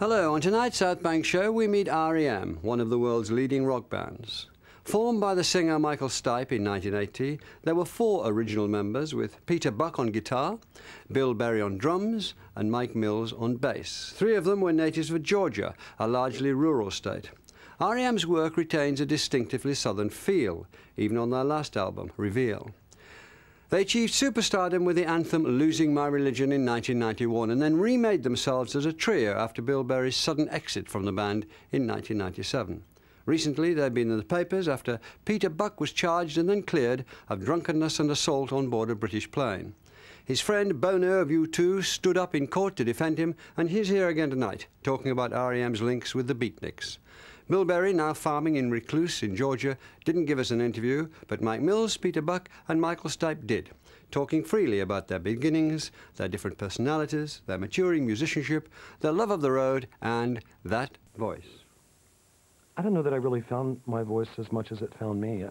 Hello, on tonight's South Bank show we meet R.E.M., one of the world's leading rock bands. Formed by the singer Michael Stipe in 1980, there were 4 original members with Peter Buck on guitar, Bill Berry on drums and Mike Mills on bass. 3 of them were natives of Georgia, a largely rural state. R.E.M.'s work retains a distinctively southern feel, even on their last album, Reveal. They achieved superstardom with the anthem Losing My Religion in 1991 and then remade themselves as a trio after Bill Berry's sudden exit from the band in 1997. Recently, they've been in the papers after Peter Buck was charged and then cleared of drunkenness and assault on board a British plane. His friend Bono of U2 stood up in court to defend him, and he's here again tonight, talking about R.E.M.'s links with the Beatniks. Bill Berry, now farming in Recluse in Georgia, didn't give us an interview, but Mike Mills, Peter Buck and Michael Stipe did, talking freely about their beginnings, their different personalities, their maturing musicianship, their love of the road, and that voice. I don't know that I really found my voice as much as it found me.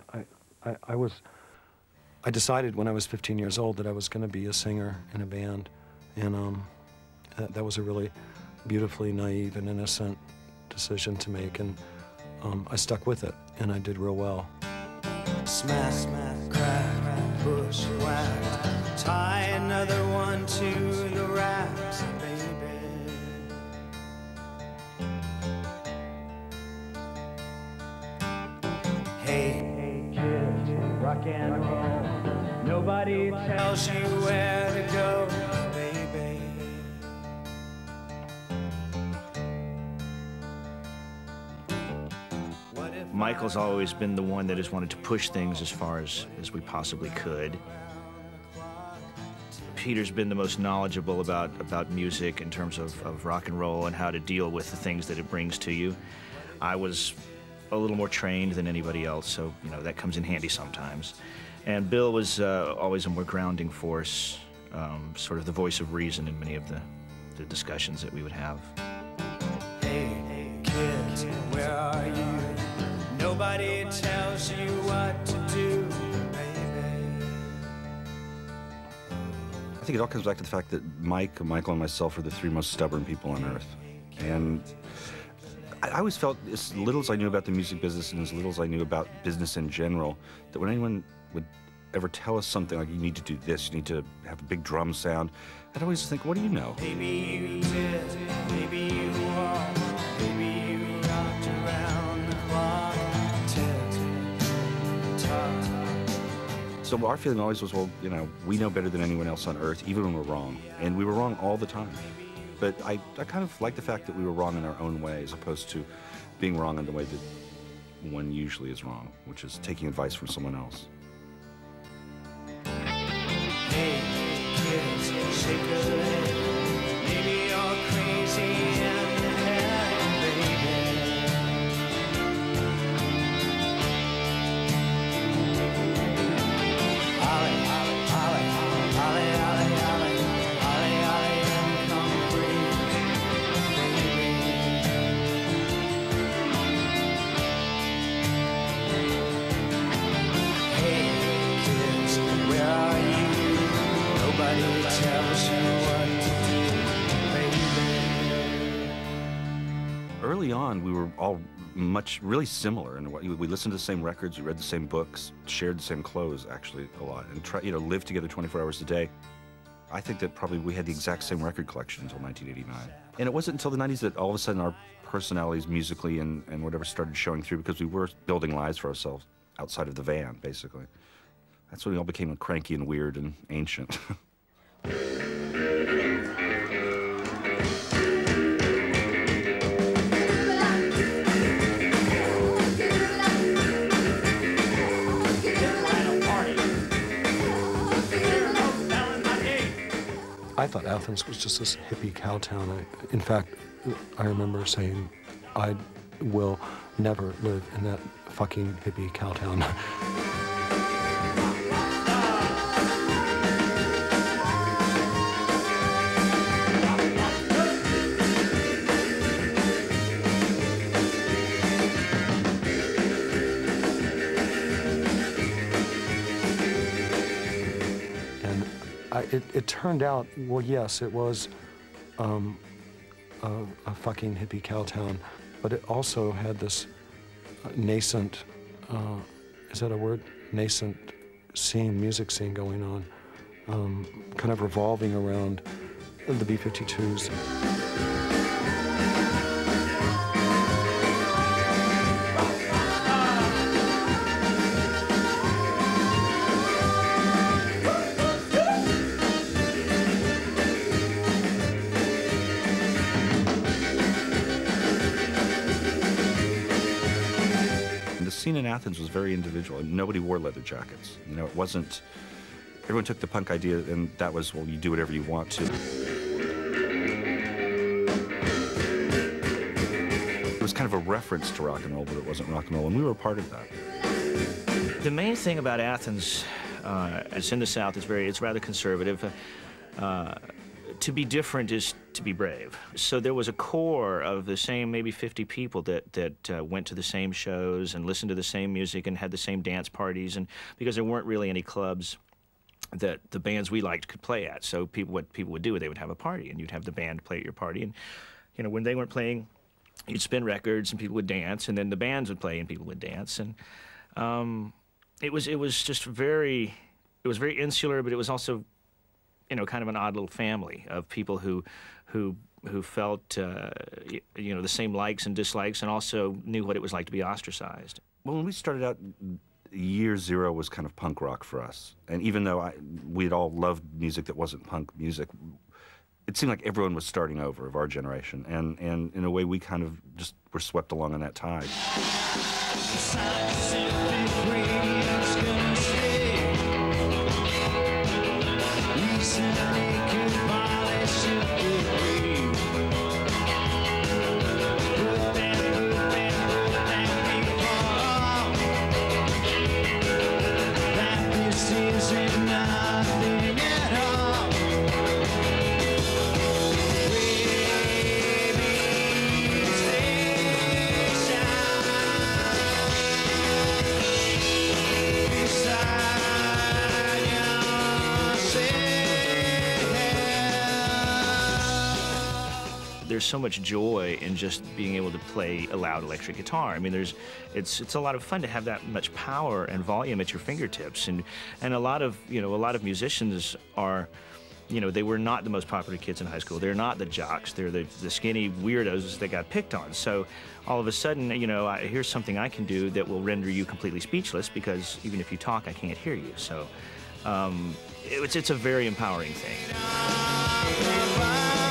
I decided when I was 15 years old that I was going to be a singer in a band, and that was a really beautifully naive and innocent decision to make, and I stuck with it, and I did real well. Smack, smack, crack, push, whack, tie another one to the racks, baby. Hey, kids, rock and roll, nobody tells you where to go, baby. Michael's always been the one that has wanted to push things as far as we possibly could. Peter's been the most knowledgeable about music in terms of rock and roll and how to deal with the things that it brings to you. I was a little more trained than anybody else, so you know that comes in handy sometimes. And Bill was always a more grounding force, sort of the voice of reason in many of the discussions that we would have. Hey, kids, where are you? Nobody tells you what to do, baby. I think it all comes back to the fact that Michael, and myself are the 3 most stubborn people on earth. And I always felt, as little as I knew about the music business and as little as I knew about business in general, that when anyone would ever tell us something like, you need to do this, you need to have a big drum sound, I'd always think, what do you know? Maybe you did, maybe you walked, maybe you rocked around the clock. So our feeling always was, well, you know, we know better than anyone else on earth, even when we're wrong. And we were wrong all the time. But I kind of like the fact that we were wrong in our own way, as opposed to being wrong in the way that one usually is wrong, which is taking advice from someone else. Hey, kids, shake a leg. Maybe you're crazy in the head, baby. Ollie, Ollie, Ollie, Ollie, Ollie, Ollie, Ollie, Ollie, and come free, baby. Hey, kids, where are you? Nobody tells you what to do, baby. Early on, we were all really similar in what we listened to the same records, we read the same books, shared the same clothes actually a lot, and lived together 24 hours a day. I think that probably we had the exact same record collection until 1989. And it wasn't until the 90s that all of a sudden our personalities musically and whatever started showing through, because we were building lives for ourselves outside of the van, basically. That's when we all became cranky and weird and ancient. I thought Athens was just this hippie cow town. In fact, I remember saying, I will never live in that fucking hippie cow town. It turned out, well, yes, it was a fucking hippie cow town, but it also had this nascent, is that a word? Nascent scene, music scene going on, kind of revolving around the B-52s. The scene in Athens was very individual. Nobody wore leather jackets. You know, it wasn't, everyone took the punk idea and that was, well, you do whatever you want to. It was kind of a reference to rock and roll, but it wasn't rock and roll, and we were a part of that. The main thing about Athens, it's in the South, it's rather conservative. To be different is to be brave. So there was a core of the same maybe 50 people that went to the same shows and listened to the same music and had the same dance parties, and because there weren't really any clubs that the bands we liked could play at. So what people would do, they would have a party and you'd have the band play at your party, and you know, when they weren't playing, you'd spin records and people would dance, and then the bands would play and people would dance, and it was just very insular, but it was also, you know, kind of an odd little family of people who felt, you know, the same likes and dislikes, and also knew what it was like to be ostracized. Well, when we started out, year zero was kind of punk rock for us. And even though we'd all loved music that wasn't punk music, it seemed like everyone was starting over of our generation. And in a way, we kind of just were swept along on that tide. There's so much joy in just being able to play a loud electric guitar. I mean, it's a lot of fun to have that much power and volume at your fingertips, and a lot of musicians are, you know, they were not the most popular kids in high school. They're not the jocks. They're the skinny weirdos that got picked on. So all of a sudden, you know, here's something I can do that will render you completely speechless, because even if you talk, I can't hear you. So it's a very empowering thing.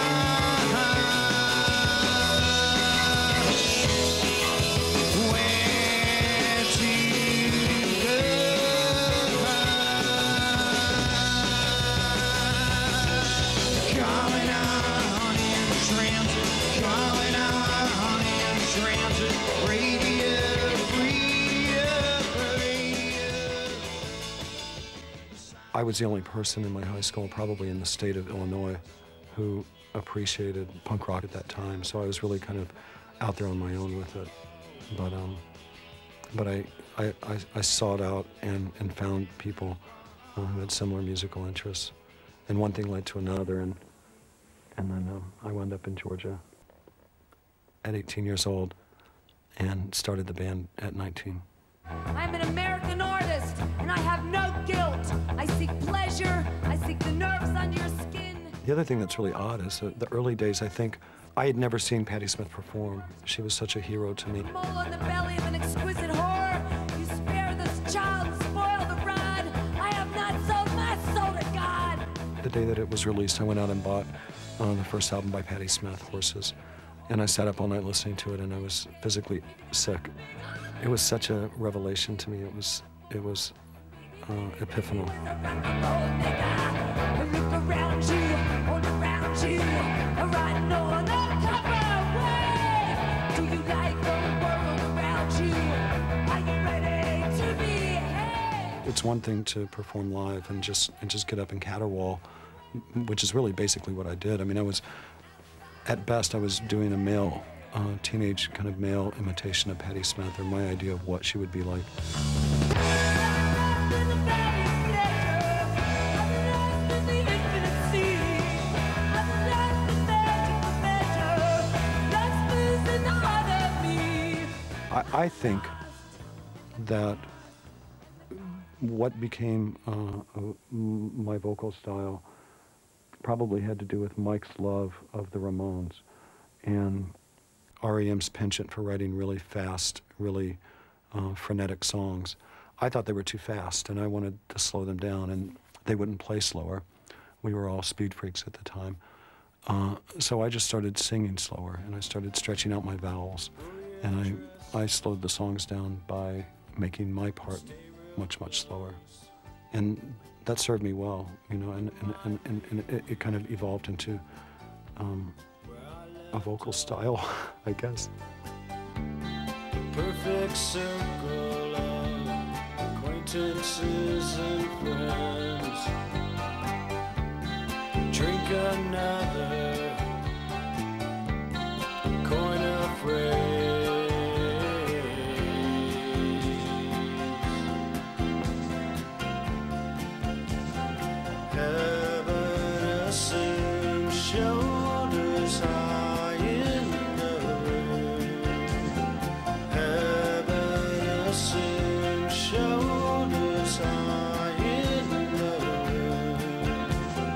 I was the only person in my high school, probably in the state of Illinois, who appreciated punk rock at that time. So I was really kind of out there on my own with it. But I sought out and found people who had similar musical interests. And one thing led to another, and then I wound up in Georgia at 18 years old and started the band at 19. I'm an American artist, and I have no guilt. I seek pleasure. I seek the nerves under your skin. The other thing that's really odd is that the early days, I think, I had never seen Patti Smith perform. She was such a hero to me. Mole on the belly of an exquisite horror. You spare this child and spoil the rod. I have not sold my soul to God. The day that it was released, I went out and bought the first album by Patti Smith, Horses. And I sat up all night listening to it, and I was physically sick. It was such a revelation to me. It was epiphanal. It's one thing to perform live and just get up and caterwaul, which is really basically what I did. I mean, at best, I was doing a teenage kind of male imitation of Patti Smith, or my idea of what she would be like. I think that what became my vocal style probably had to do with Mike's love of the Ramones and REM's penchant for writing really fast, really frenetic songs. I thought they were too fast, and I wanted to slow them down, and they wouldn't play slower. We were all speed freaks at the time. So I just started singing slower, and I started stretching out my vowels, and I slowed the songs down by making my part much, much slower. And that served me well, you know, and it kind of evolved into a vocal style, I guess. Perfect circle of acquaintances and friends. Drink another coin of phrase. Heaven assumes shoulders high in the rain. Heaven assumes shoulders high in the rain.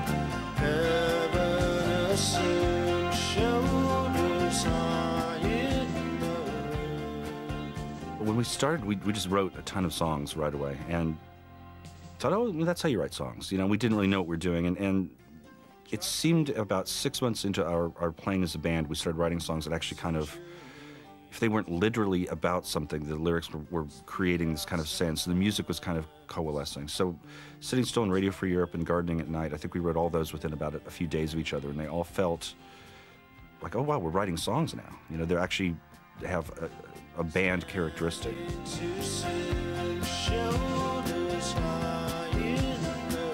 Heaven assumes shoulders high in the rain. When we started, we just wrote a ton of songs right away, and thought, oh, that's how you write songs. You know, we didn't really know what we were doing, and it seemed about 6 months into our playing as a band, we started writing songs that actually kind of, if they weren't literally about something, the lyrics were creating this kind of sense, and the music was kind of coalescing. So Sitting Still and Radio Free Europe and Gardening at Night, I think we wrote all those within about a few days of each other, and they all felt like, oh wow, we're writing songs now. You know, they actually have a band characteristic. Too soon, shoulders high in the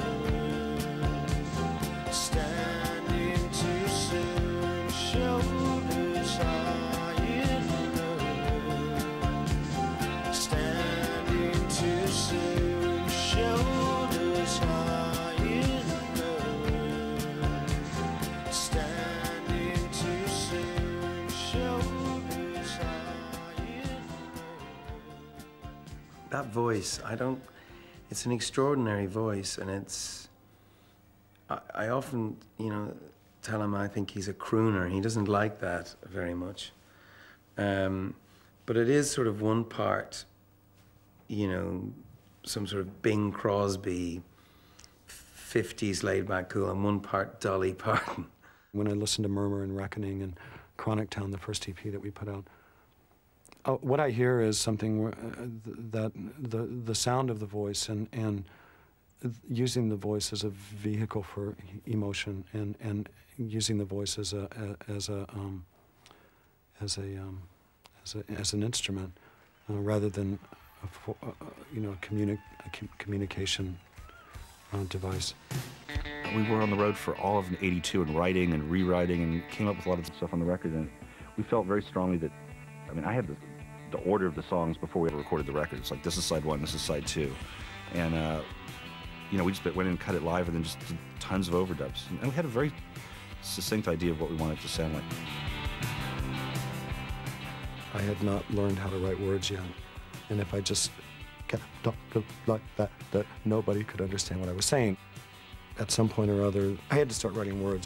rain. Standing too soon, shoulders high in the rain. Standing too soon, shoulders high in the rain. Standing too soon, shoulders high in the rain. That voice, it's an extraordinary voice, and I often, you know, tell him I think he's a crooner. He doesn't like that very much. But it is sort of one part, you know, some sort of Bing Crosby, 50s laid-back cool, and one part Dolly Parton. When I listened to Murmur and Reckoning and Chronic Town, the first EP that we put out, what I hear is something that the sound of the voice and using the voice as a vehicle for emotion and using the voice as an instrument rather than a communication device. We were on the road for all of '82 and writing and rewriting and came up with a lot of stuff on the record, and we felt very strongly that, I mean, I had the order of the songs before we ever recorded the record. It's like, this is side one, this is side two. And, you know, we just went in and cut it live and then just did tons of overdubs. And we had a very succinct idea of what we wanted it to sound like. I had not learned how to write words yet. And if I just kept talking like that nobody could understand what I was saying. At some point or other, I had to start writing words.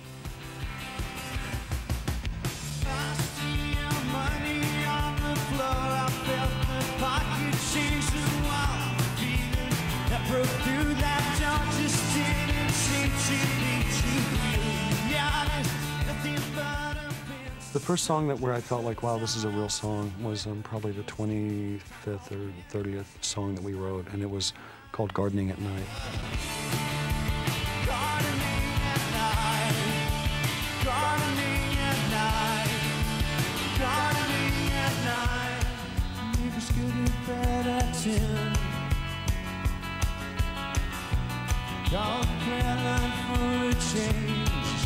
The first song where I felt like, wow, this is a real song was probably the 25th or 30th song that we wrote, and it was called Gardening at Night. Gardening at night, gardening at night, gardening at night. Neighbors go to bed at 10. Call the prayer line for a change.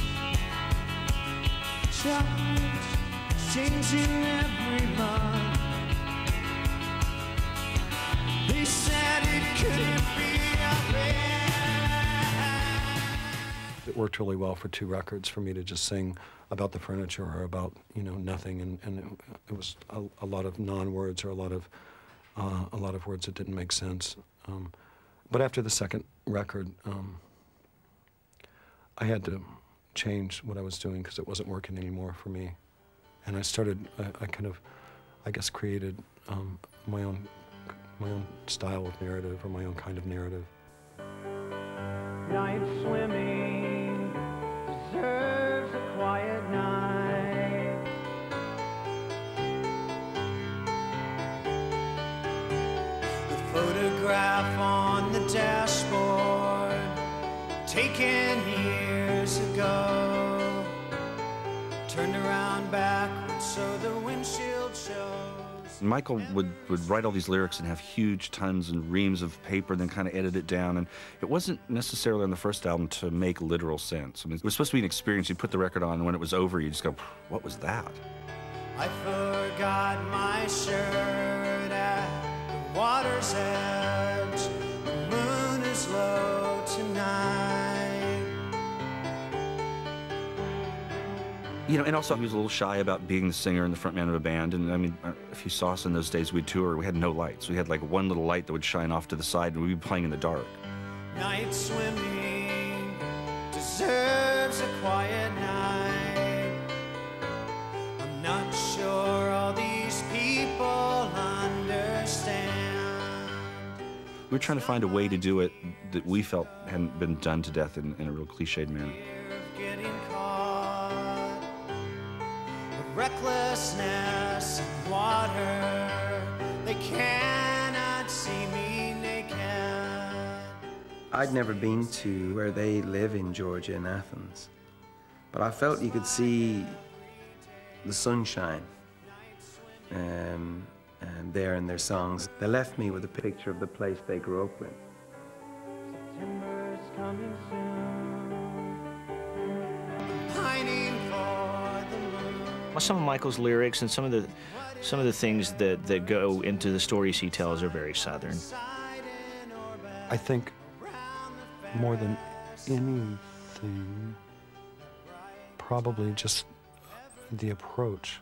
Changing every month. They said it couldn't be a it worked really well for 2 records for me to just sing about the furniture or about, you know, nothing, and it was a lot of non-words or a lot of words that didn't make sense. But after the second record, I had to change what I was doing because it wasn't working anymore for me. And I started, I kind of, I guess, created my own style of narrative, or my own kind of narrative. Night swimming deserves a quiet night. The photograph on the dashboard, taken years ago, turned around backwards so the windshield shows. Michael would write all these lyrics and have huge tons and reams of paper, and then kind of edit it down. And it wasn't necessarily on the first album to make literal sense. I mean, it was supposed to be an experience. You put the record on, and when it was over, you just go, what was that? I forgot my shirt at the water's edge. The moon is low tonight. You know, and also he was a little shy about being the singer and the front man of a band. And I mean, if you saw us in those days we'd tour, we had no lights. We had like one little light that would shine off to the side, and we'd be playing in the dark. Night swimming deserves a quiet night. I'm not sure all these people understand. We were trying to find a way to do it that we felt hadn't been done to death in a real cliched manner. Getting caught, the recklessness of water, they cannot see me naked. I'd never been to where they live in Georgia, in Athens, but I felt you could see the sunshine and there in their songs. They left me with a picture of the place they grew up in. September's coming soon, pining for the moon. Well, some of Michael's lyrics and some of the things that go into the stories he tells are very Southern. I think more than anything, probably just the approach,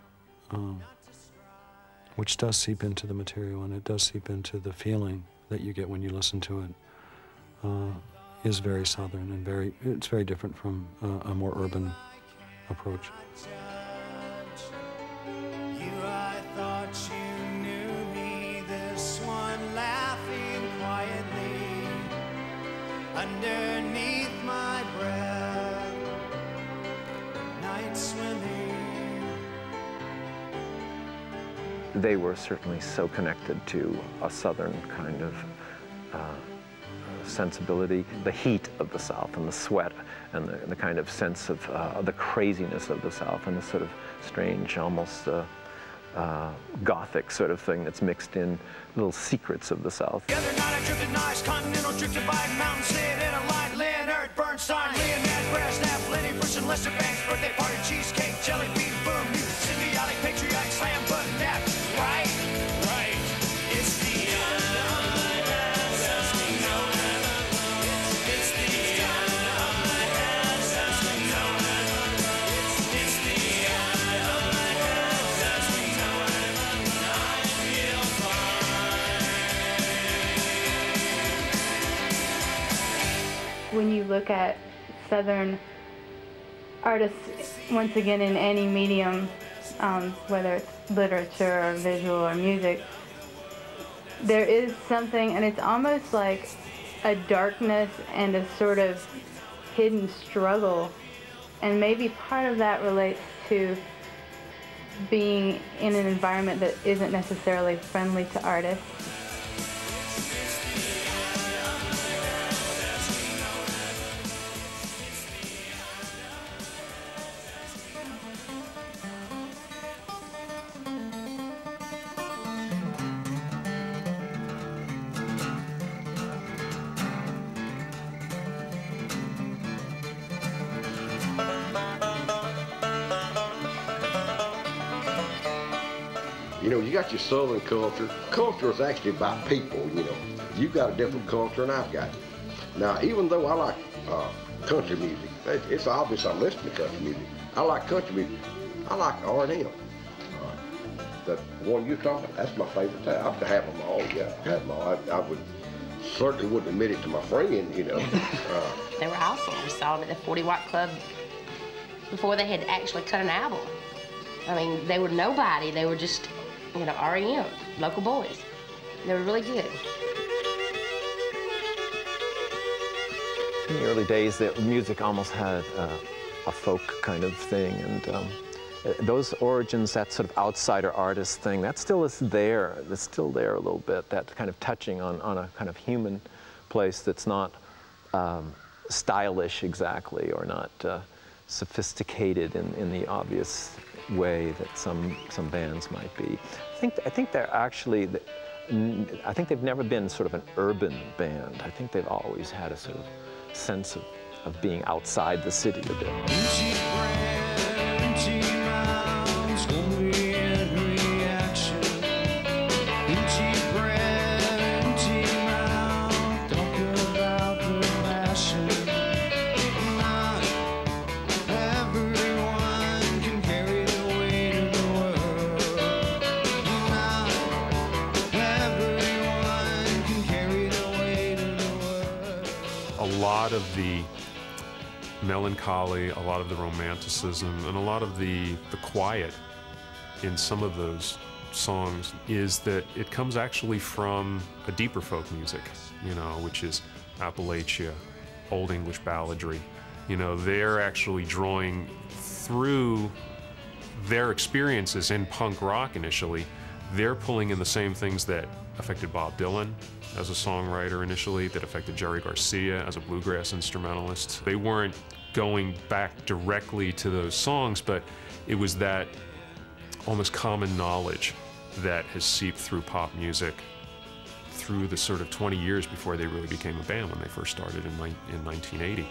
which does seep into the material, and it does seep into the feeling that you get when you listen to it, is very Southern and it's very different from a more urban approach. You, I thought you knew me, this one laughing quietly underneath my breath, night swimming. They were certainly so connected to a Southern kind of sensibility, the heat of the South and the sweat and the kind of sense of the craziness of the South and the sort of strange, almost gothic sort of thing that's mixed in, little secrets of the South. The other night I drifted nice, continental drifted by mountain, sit in a line, Leonard Bernstein, Leonard Brezhnev, Lenny Bruce and Lester Banks, birthday party, cheesecake, jelly bean, boom, you symbiotic, patriotic, slam, button, nap, right, right, it's the when you look at Southern artists, once again in any medium, whether it's literature or visual or music, there is something, and it's almost like a darkness and a sort of hidden struggle, and maybe part of that relates to being in an environment that isn't necessarily friendly to artists. You know, you got your Southern culture. Culture is actually about people, you know. You've got a different culture and I've got it. Now, even though I like country music. It's obvious I'm listening to country music. I like country music. I like R&M. The one you're talking, that's my favorite type. I have to have them all. Yeah, have them all. I would certainly wouldn't admit it to my friend, you know. They were awesome. We saw them at the 40 Watt Club before they had actually cut an album. I mean, they were nobody. They were just, you know, R.E.M., local boys. They were really good. In the early days, the music almost had a folk kind of thing, and those origins, that sort of outsider artist thing, that still is there. It's still there a little bit, that kind of touching on a kind of human place that's not stylish exactly, or not sophisticated in the obvious way that some bands might be. I think they're actually, I think they've never been sort of an urban band. I think they've always had a sort of sense of being outside the city a bit. A lot of the melancholy, a lot of the romanticism, and a lot of the quiet in some of those songs is that it comes actually from a deeper folk music, you know, which is Appalachia, Old English balladry. You know, they're actually drawing through their experiences in punk rock initially. They're pulling in the same things that affected Bob Dylan as a songwriter initially, that affected Jerry Garcia as a bluegrass instrumentalist. They weren't going back directly to those songs, but it was that almost common knowledge that has seeped through pop music through the sort of 20 years before they really became a band when they first started in 1980.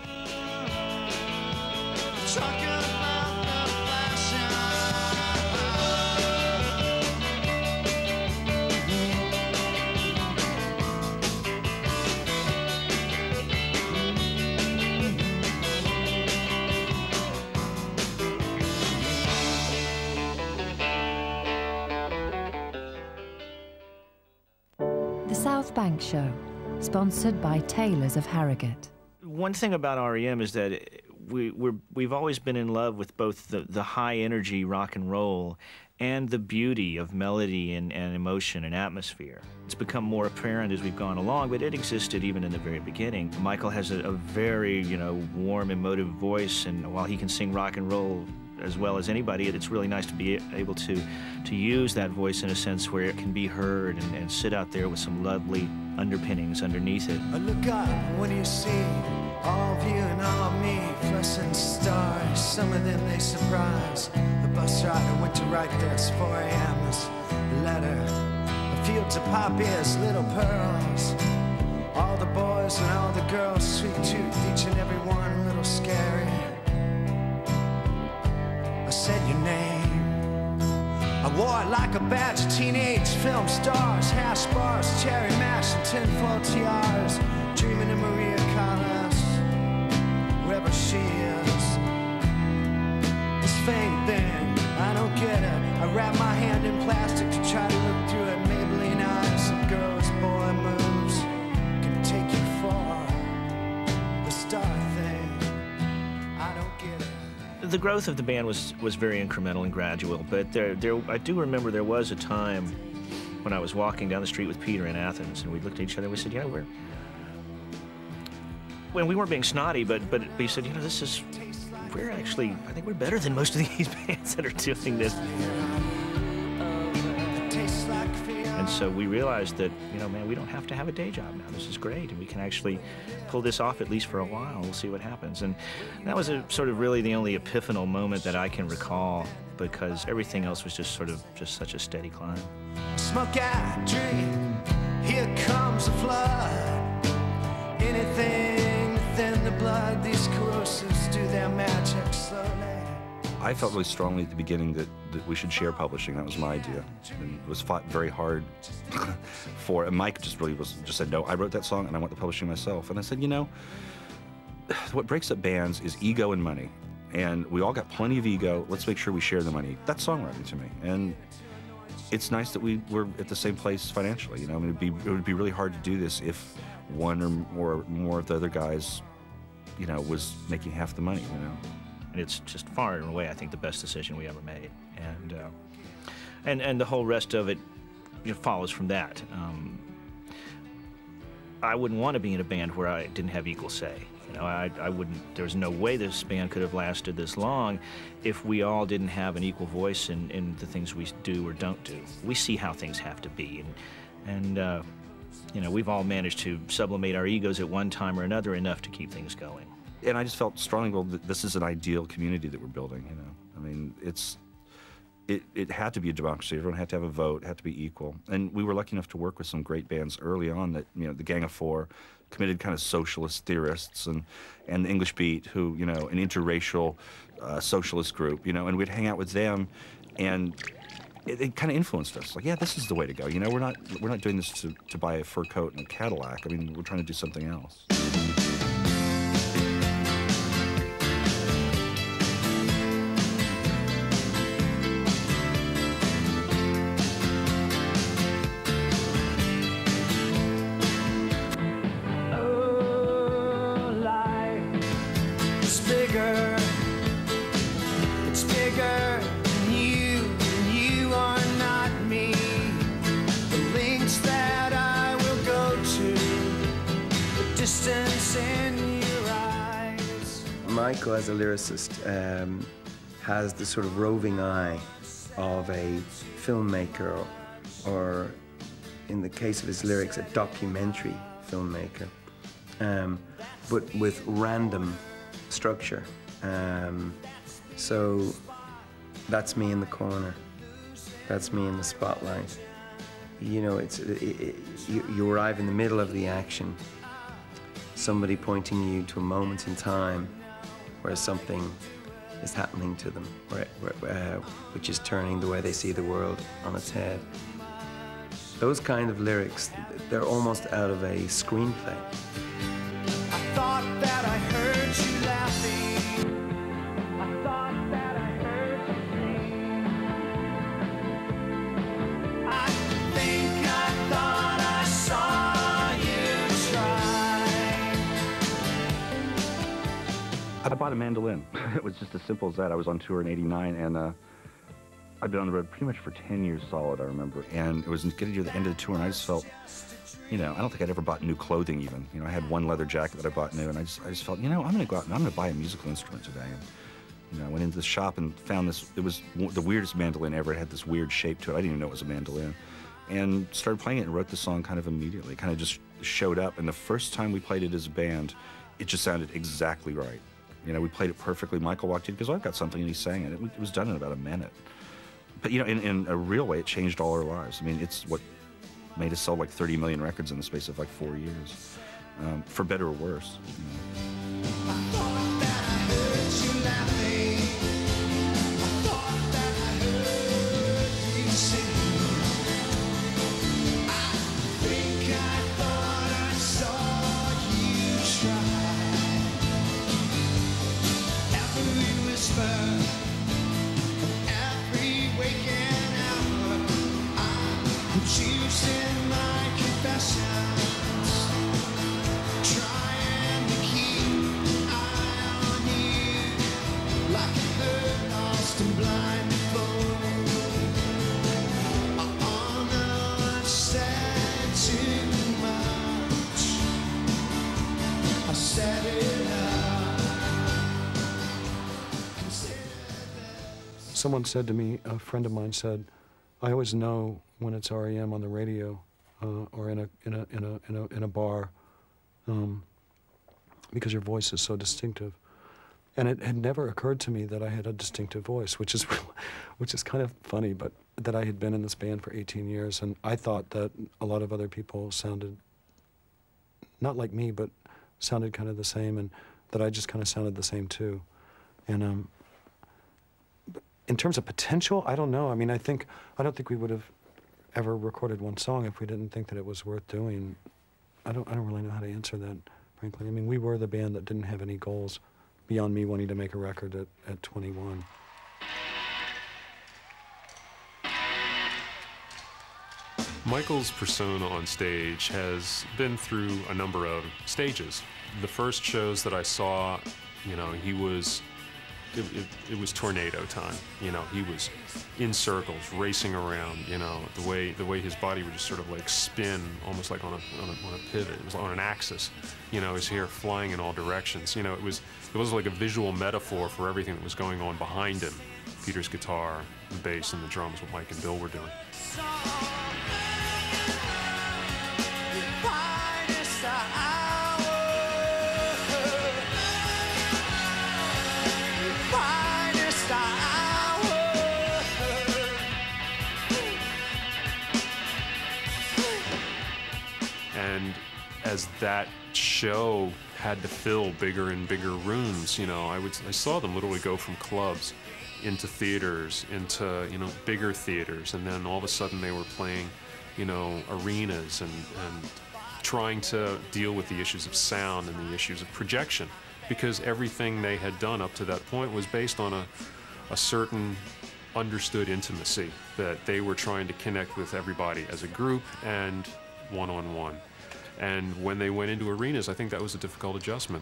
South Bank Show, sponsored by Taylors of Harrogate. One thing about R.E.M. is that we've always been in love with both the high energy rock and roll and the beauty of melody and emotion and atmosphere. It's become more apparent as we've gone along, but it existed even in the very beginning. Michael has a very, you know, warm, emotive voice, and while he can sing rock and roll as well as anybody, it's really nice to be able to use that voice in a sense where it can be heard and sit out there with some lovely underpinnings underneath it. Look up when you see all of you and all of me, fluorescent stars. Some of them they surprise. The bus driver went to write this 4 a.m. this letter. The fields of poppies, little pearls. All the boys and all the girls, sweet tooth, each and every one a little scary. I said your name. I wore it like a badge of teenage film stars, hash bars, cherry mash, and tinfoil tiaras. Dreaming of Maria Callas, wherever she is. This fame thing, I don't get it. I wrap my hand in plastic to try to look through it. Maybelline eyes, a girl's boy moves can take you far. The star thing, I don't get it. The growth of the band was very incremental and gradual, but I do remember there was a time when I was walking down the street with Peter in Athens, and we looked at each other and we said, you know, when we weren't being snotty, but we said, you know, we're actually, I think we're better than most of these bands that are doing this. And so we realized that, you know, man, we don't have to have a day job now. This is great, and we can actually pull this off at least for a while. We'll see what happens. And that was sort of really the only epiphanal moment that I can recall, because everything else was just such a steady climb. Smoke out, dream, here comes the flood. Anything within the blood, these corrosives do their magic slowly. I felt really strongly at the beginning that we should share publishing. That was my idea. And it was fought very hard for, and Mike just said, no, I wrote that song and I want the publishing myself. And I said, you know, what breaks up bands is ego and money. And we all got plenty of ego. Let's make sure we share the money. That's songwriting to me. And it's nice that we were at the same place financially. You know, I mean, it would be really hard to do this if one or more of the other guys, you know, was making half the money, you know. And it's just far and away, I think, the best decision we ever made. And the whole rest of it, you know, follows from that. I wouldn't want to be in a band where I didn't have equal say. You know, I wouldn't, there's no way this band could have lasted this long if we all didn't have an equal voice in the things we do or don't do. We see how things have to be, and you know, we've all managed to sublimate our egos at one time or another enough to keep things going. And I just felt strongly, well, that this is an ideal community that we're building, you know. I mean, it had to be a democracy. Everyone had to have a vote, had to be equal. And we were lucky enough to work with some great bands early on that, you know, the Gang of Four, committed kind of socialist theorists, and the English Beat, who, you know, an interracial socialist group, you know, and we'd hang out with them, and it kind of influenced us. Like, yeah, this is the way to go. You know, we're not doing this to buy a fur coat and a Cadillac. I mean, we're trying to do something else. Michael, as a lyricist, has the sort of roving eye of a filmmaker, or in the case of his lyrics, a documentary filmmaker, but with random structure. So that's me in the corner. That's me in the spotlight. You know, you arrive in the middle of the action, somebody pointing you to a moment in time where something is happening to them, which is turning the way they see the world on its head. Those kind of lyrics, they're almost out of a screenplay. I thought that I heard you laughing. I thought that I heard you sing. I think I thought I saw you try. I bought a mandolin. It was just as simple as that. I was on tour in '89, and I'd been on the road pretty much for 10 years solid, I remember. And it was getting to the end of the tour, and I just felt, you know, I don't think I'd ever bought new clothing even. You know, I had one leather jacket that I bought new, and I just felt, you know, I'm gonna go out and I'm gonna buy a musical instrument today. And, you know, I went into the shop and found this. It was the weirdest mandolin ever. It had this weird shape to it. I didn't even know it was a mandolin. And started playing it and wrote the song kind of immediately. Kind of just showed up, and the first time we played it as a band, it just sounded exactly right. You know, we played it perfectly. Michael walked in because, oh, I've got something, and he sang it. It was done in about a minute. But, you know, in a real way, it changed all our lives. I mean, it's what made us sell like 30 million records in the space of like 4 years, for better or worse. You know. I thought that I heard you laughing. I thought that I heard you sing. I think I thought I saw you try. Every whisper, choosing my confessions, trying to keep an eye on you, like a bird lost and blind before. Oh no, I've said too much. I set it up. Someone said to me, a friend of mine said, I always know when it's REM on the radio or in a bar because your voice is so distinctive. And it had never occurred to me that I had a distinctive voice, which is kind of funny, but that I had been in this band for 18 years, and I thought that a lot of other people sounded not like me, but sounded kind of the same, and that I just kind of sounded the same too. And in terms of potential, I don't know. I mean, I don't think we would have ever recorded one song if we didn't think that it was worth doing. I don't really know how to answer that, frankly. frankly. I mean, we were the band that didn't have any goals beyond me wanting to make a record at 21. Michael's persona on stage has been through a number of stages. The first shows that I saw, you know, he was, it was tornado time. You know, he was in circles, racing around, you know, the way his body would just sort of like spin, almost like on a pivot. It was on an axis, you know, his hair flying in all directions. You know, it was like a visual metaphor for everything that was going on behind him. Peter's guitar, the bass, and the drums, what Mike and Bill were doing. And as that show had to fill bigger and bigger rooms, you know, I saw them literally go from clubs into theaters, into, you know, bigger theaters, and then all of a sudden they were playing, you know, arenas and trying to deal with the issues of sound and the issues of projection, because everything they had done up to that point was based on a certain understood intimacy that they were trying to connect with everybody as a group and one-on-one. And when they went into arenas, I think that was a difficult adjustment.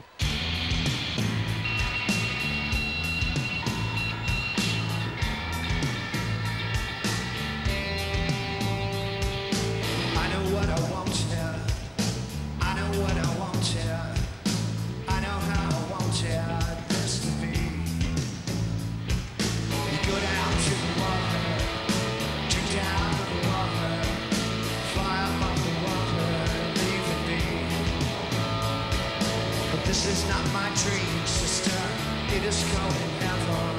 This is not my dream, sister. It is going heaven.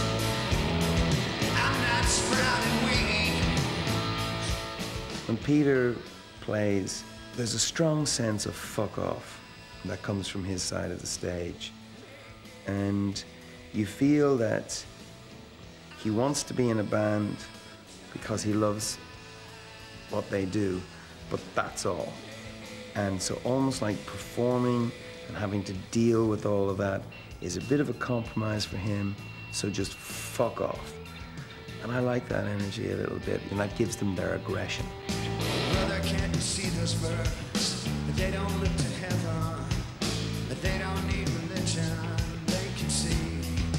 I'm not sprouting weed. When Peter plays, there's a strong sense of fuck off that comes from his side of the stage. And you feel that he wants to be in a band because he loves what they do, but that's all. And so almost like performing and having to deal with all of that is a bit of a compromise for him, so just fuck off. And I like that energy a little bit, and that gives them their aggression. Brother, can't you see those birds? They don't look to heaven. They don't need religion. They can see.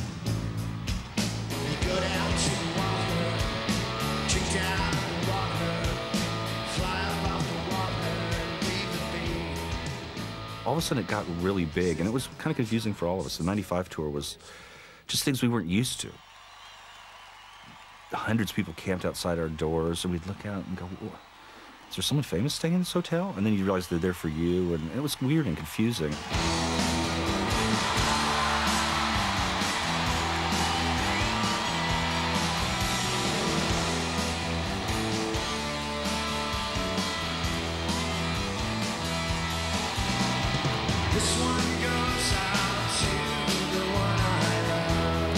You go down to the water, drink down the water, fly up off the water, and leave the beat. All of a sudden it got really big, and it was kind of confusing for all of us. The 95 tour was just things we weren't used to. Hundreds of people camped outside our doors, and we'd look out and go, is there someone famous staying in this hotel? And then you realize they're there for you, and it was weird and confusing. This one goes out to the one I love.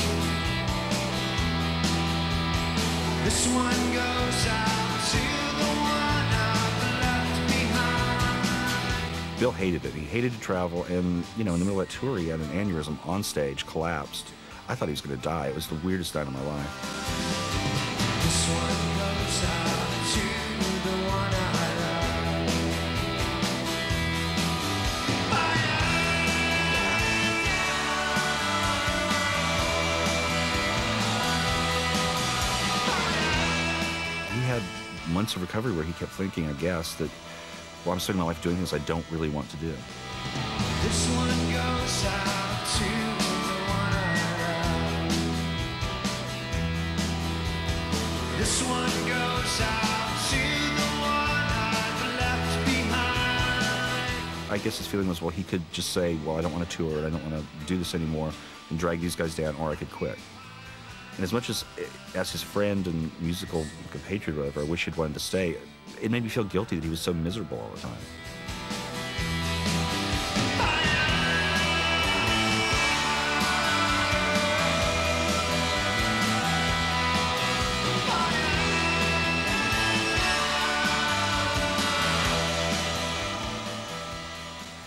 This one goes out to the one I've left behind. Bill hated it. He hated to travel, and, you know, in the middle of that tour, he had an aneurysm on stage, collapsed. I thought he was going to die. It was the weirdest night of my life. This one goes out to the one I love. He had months of recovery where he kept thinking, I guess, that, well, I'm spending my life doing things I don't really want to do. This one goes out to the one I love. This one goes out to the one I've left behind. I guess his feeling was, well, he could just say, well, I don't want to tour, I don't want to do this anymore, and drag these guys down, or I could quit. And as much as his friend and musical compatriot or whatever, I wish he'd wanted to stay, it made me feel guilty that he was so miserable all the time.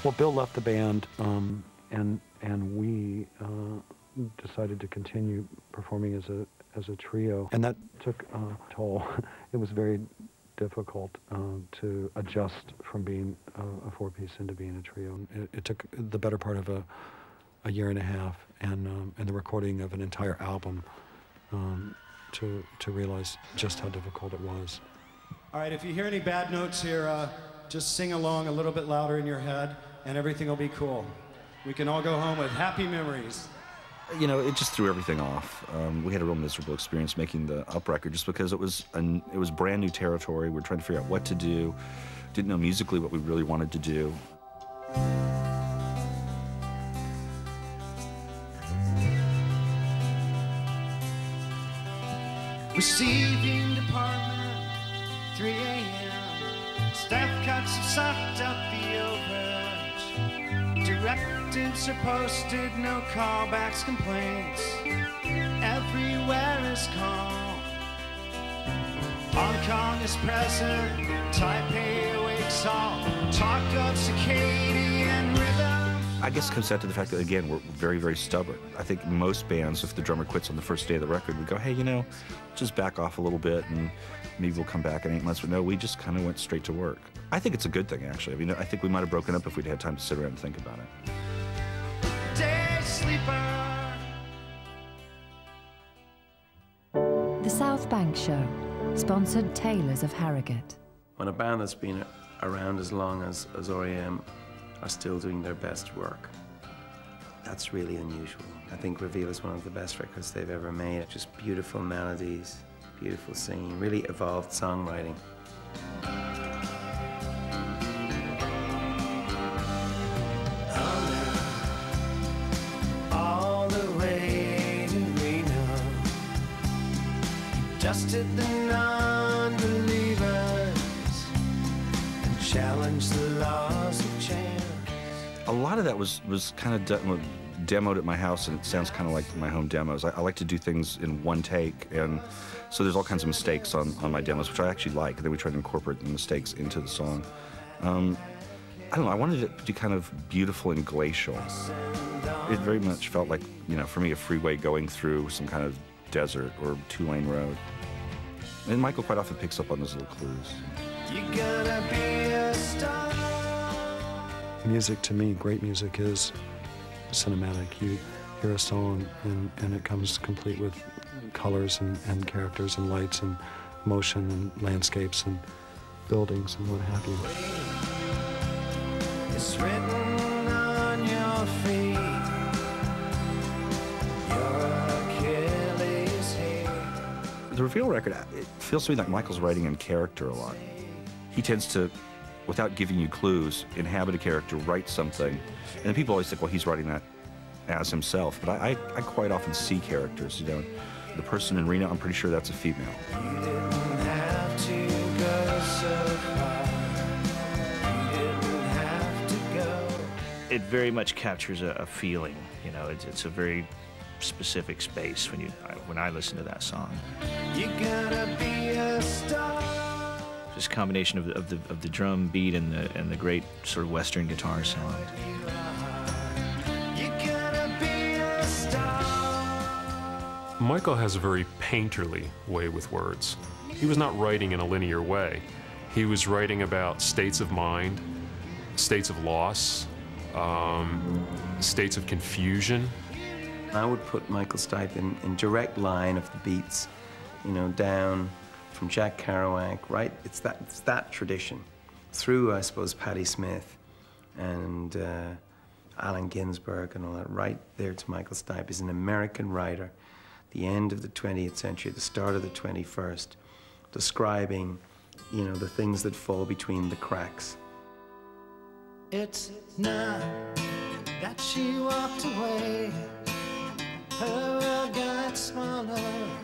Well, Bill left the band, and we decided to continue performing as a trio, and that took a toll. It was very difficult to adjust from being a four-piece into being a trio. It took the better part of a year and a half, and the recording of an entire album to realize just how difficult it was. All right, if you hear any bad notes here, just sing along a little bit louder in your head, and everything will be cool. We can all go home with happy memories. You know, it just threw everything off. We had a real miserable experience making the Up record just because it was brand new territory. We were trying to figure out what to do. Didn't know musically what we really wanted to do. Receiving department, 3 a.m. Staff cuts have sucked up the overage. Directives are posted, no callbacks, complaints. Everywhere is calm. Hong Kong is present, Taipei awakes all. Talk of circadian rhythm. I guess it comes down to the fact that, again, we're very, very stubborn. I think most bands, if the drummer quits on the first day of the record, would go, hey, you know, just back off a little bit and maybe we'll come back in 8 months. But no, we just kind of went straight to work. I think it's a good thing, actually. I mean, I think we might have broken up if we'd had time to sit around and think about it. Day sleeper. The South Bank Show, sponsored Taylors of Harrogate. When a band that's been around as long as R.E.M. are still doing their best work, that's really unusual. I think Reveal is one of the best records they've ever made. Just beautiful melodies, beautiful singing, really evolved songwriting. All the way to Reno, dusted the non-believers and challenged the laws of chance. A lot of that was kind of demoed at my house, and it sounds kind of like my home demos. I like to do things in one take, and so there's all kinds of mistakes on my demos, which I actually like. And then we try to incorporate the mistakes into the song. I don't know, I wanted it to be kind of beautiful and glacial. It very much felt like, you know, for me, a freeway going through some kind of desert or two-lane road. And Michael quite often picks up on those little clues. You gotta be a star. Music, to me, great music is cinematic. You hear a song and it comes complete with colors and characters and lights and motion and landscapes and buildings and what have you. It's written on your feet. Your Achilles heel. The Reveal record, it feels to me like Michael's writing in character a lot. He tends to, without giving you clues, inhabit a character, write something. And then people always think, well, he's writing that as himself. But I quite often see characters, you know. The person in Reno, I'm pretty sure that's a female. You didn't have to go so far. You didn't have to go. It very much captures a feeling, you know. It's a very specific space when I listen to that song. You gotta be a star. This combination of the drum beat and the great sort of Western guitar sound. You gotta be a star. Michael has a very painterly way with words. He was not writing in a linear way. He was writing about states of mind, states of loss, states of confusion. I would put Michael Stipe in direct line of the beats, you know, down from Jack Kerouac, right? It's that tradition. Through, I suppose, Patti Smith and Allen Ginsberg and all that, right there to Michael Stipe. Is an American writer, the end of the 20th century, the start of the 21st, describing, you know, the things that fall between the cracks. It's not that she walked away. Her world got smaller.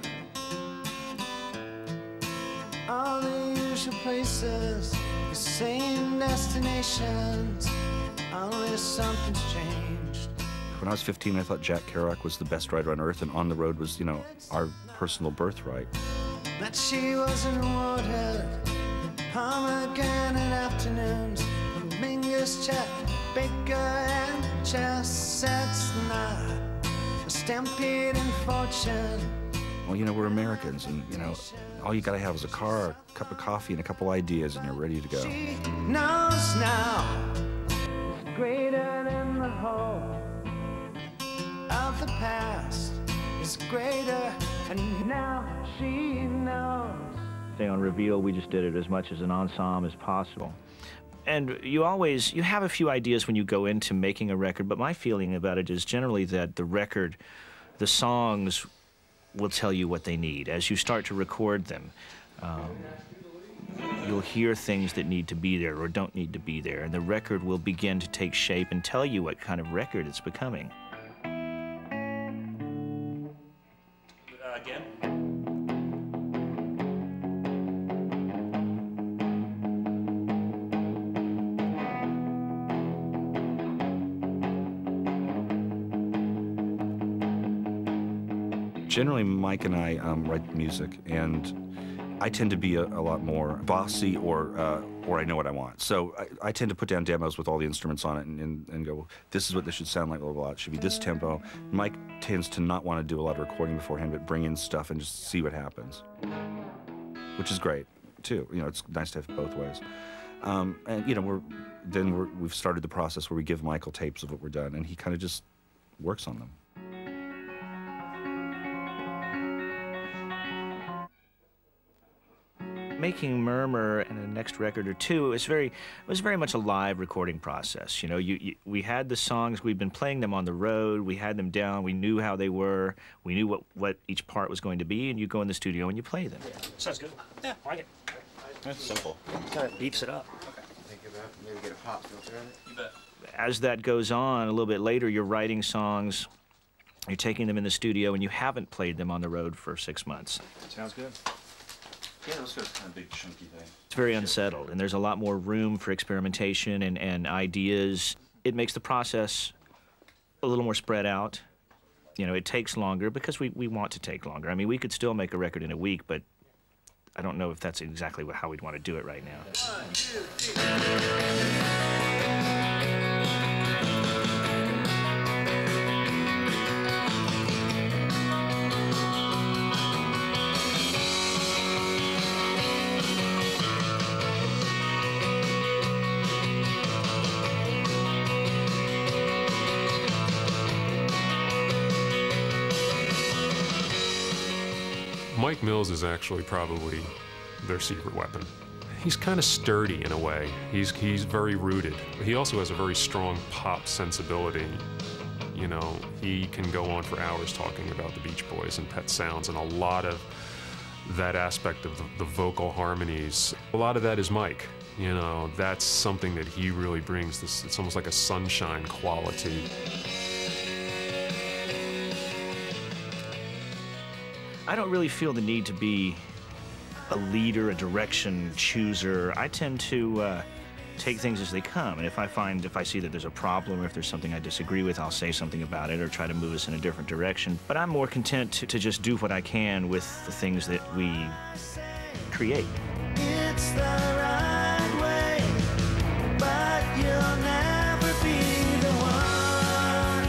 All the usual places, the same destinations, only something's changed. When I was 15, I thought Jack Kerouac was the best writer on earth, and On the Road was, you know, our personal birthright. That she wasn't awarded pomegranate afternoons, Mingus check Baker and chess sets not a stampede in fortune. Well, you know, we're Americans, and, you know, all you gotta have is a car, a cup of coffee, and a couple ideas, and you're ready to go. She knows now, greater than the whole of the past is greater, and now she knows. Say on Reveal, we just did it as much as an ensemble as possible. And you have a few ideas when you go into making a record, but my feeling about it is generally that the songs will tell you what they need. As you start to record them, you'll hear things that need to be there or don't need to be there, and the record will begin to take shape and tell you what kind of record it's becoming. Again? Generally, Mike and I write music, and I tend to be a lot more bossy or I know what I want. So I tend to put down demos with all the instruments on it and go, this is what this should sound like, blah, blah, blah. It should be this tempo. Mike tends to not want to do a lot of recording beforehand, but bring in stuff and just see what happens, which is great, too. You know, it's nice to have it both ways. And, you know, we've started the process where we give Michael tapes of what we're done, and he kind of just works on them. Making Murmur and the next record or two was very much a live recording process. You know, we had the songs, we'd been playing them on the road, we had them down, we knew how they were, we knew what each part was going to be, and you go in the studio and you play them. Sounds good. Yeah, I like it. That's simple. Kind of beefs it up. Okay. Think about maybe get a pop filter in it. You bet. As that goes on, a little bit later, you're writing songs, you're taking them in the studio, and you haven't played them on the road for 6 months. Sounds good. Yeah, those kind of big, chunky thing. It's very unsettled, and there's a lot more room for experimentation and ideas. It makes the process a little more spread out. You know, it takes longer because we want to take longer. I mean, we could still make a record in a week, but I don't know if that's exactly how we'd want to do it right now. 1, 2, 3. Mike Mills is actually probably their secret weapon. He's kind of sturdy in a way. He's very rooted. He also has a very strong pop sensibility. You know, he can go on for hours talking about the Beach Boys and Pet Sounds, and a lot of that aspect of the vocal harmonies, a lot of that is Mike. You know, that's something that he really brings. It's almost like a sunshine quality. I don't really feel the need to be a leader, a direction chooser. I tend to take things as they come, and if I see that there's a problem or if there's something I disagree with, I'll say something about it or try to move us in a different direction. But I'm more content to just do what I can with the things that we create. It's the right way, but you'll never be the one.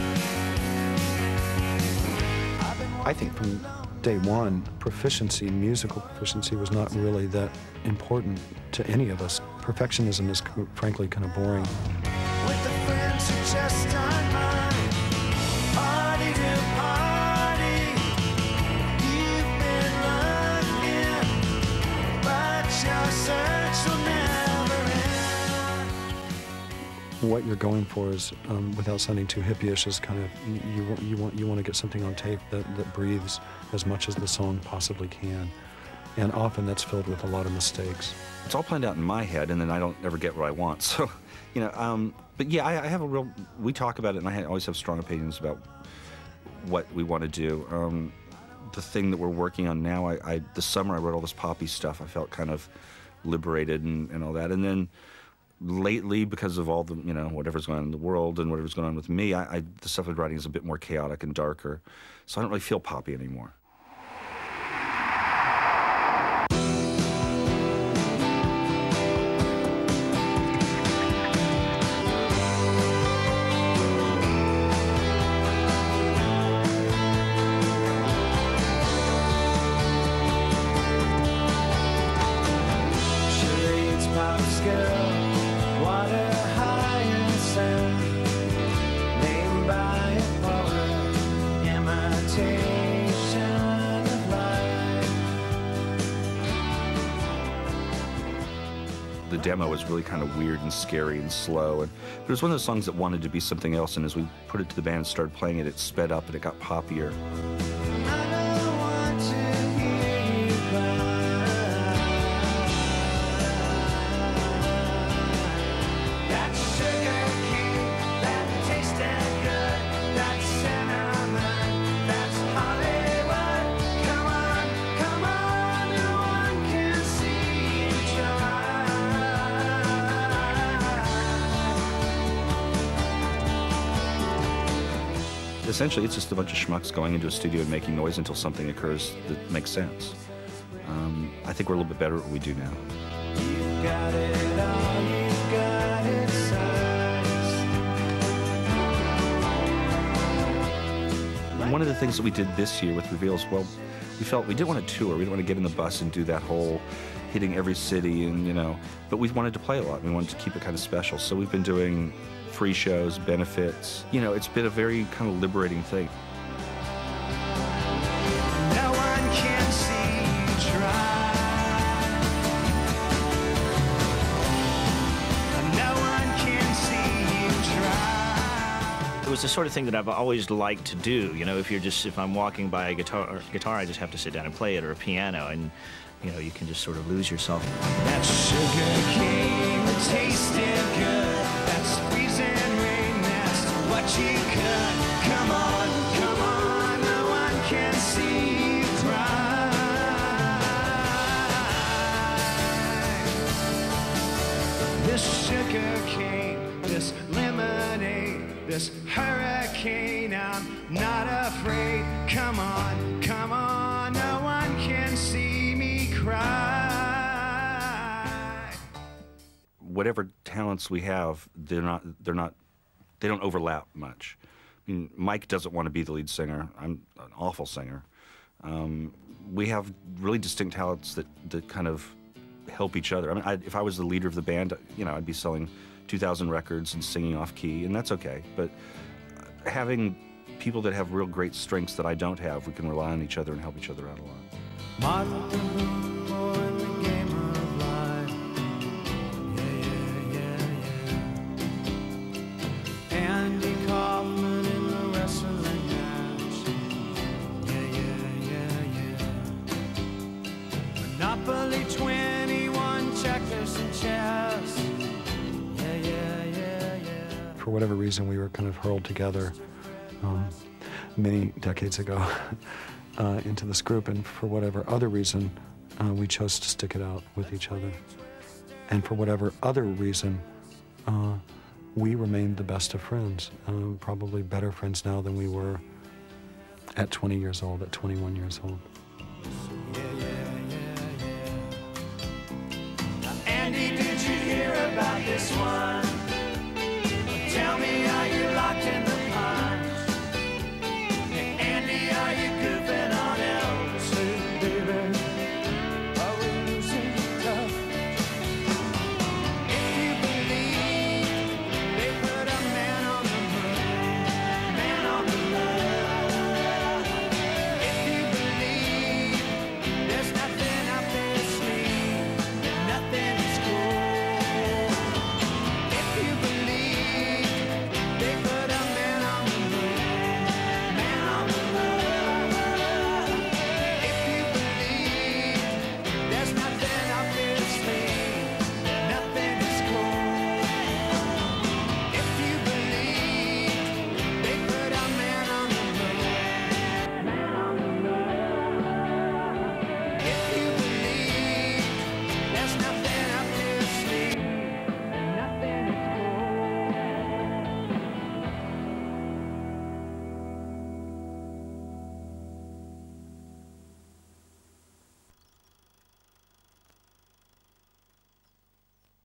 I think from day one, musical proficiency was not really that important to any of us. Perfectionism is frankly kind of boring. With the friends who just aren't mine, party to party, you've been looking, but your search will never end. What you're going for is, without sounding too hippie-ish, is kind of you want to get something on tape that breathes as much as the song possibly can, and often that's filled with a lot of mistakes. It's all planned out in my head, and then I don't ever get what I want. So, you know, but yeah, I have we talk about it, and I always have strong opinions about what we want to do. The thing that we're working on now, this summer I wrote all this poppy stuff. I felt kind of liberated and all that, and then lately, because of all the, you know, whatever's going on in the world and whatever's going on with me, the stuff I'm writing is a bit more chaotic and darker, so I don't really feel poppy anymore. girl, water hyacinth, named by a poet, imitation of life. The demo was really kind of weird and scary and slow, but it was one of those songs that wanted to be something else, and as we put it to the band and started playing it, it sped up and it got poppier. Essentially, it's just a bunch of schmucks going into a studio and making noise until something occurs that makes sense. I think we're a little bit better at what we do now. You've got it all, you've got it sized. One of the things that we did this year with Reveals, well, we felt we didn't want to tour. We didn't want to get in the bus and do that whole hitting every city and, you know, but we wanted to play a lot. We wanted to keep it kind of special. So we've been doing free shows, benefits. You know, it's been a very kind of liberating thing. No one can see you try. No one can see you try. It was the sort of thing that I've always liked to do. You know, if I'm walking by a guitar, I just have to sit down and play it, or a piano, and you know, you can just sort of lose yourself. That sugar cane that tasted good. That's freezing rain. That's what you could. Come on, no one can see you cry. This sugar cane, this lemonade, this hurricane, I'm not afraid. Come on, no one can see me cry. Whatever talents we have, they don't overlap much. I mean, Mike doesn't want to be the lead singer. I'm an awful singer. We have really distinct talents that kind of help each other. I mean, if I was the leader of the band, you know, I'd be selling 2,000 records and singing off key, and that's okay. But having people that have real great strengths that I don't have, we can rely on each other and help each other out a lot. Martin Moore in the game of life. Yeah. Andy Kaufman in the wrestling match. Yeah. Monopoly 21, checkers and chess. Yeah. For whatever reason, we were kind of hurled together many decades ago into this group, and for whatever other reason, we chose to stick it out with each other. And for whatever other reason, we remained the best of friends, probably better friends now than we were at 20 years old, at 21 years old.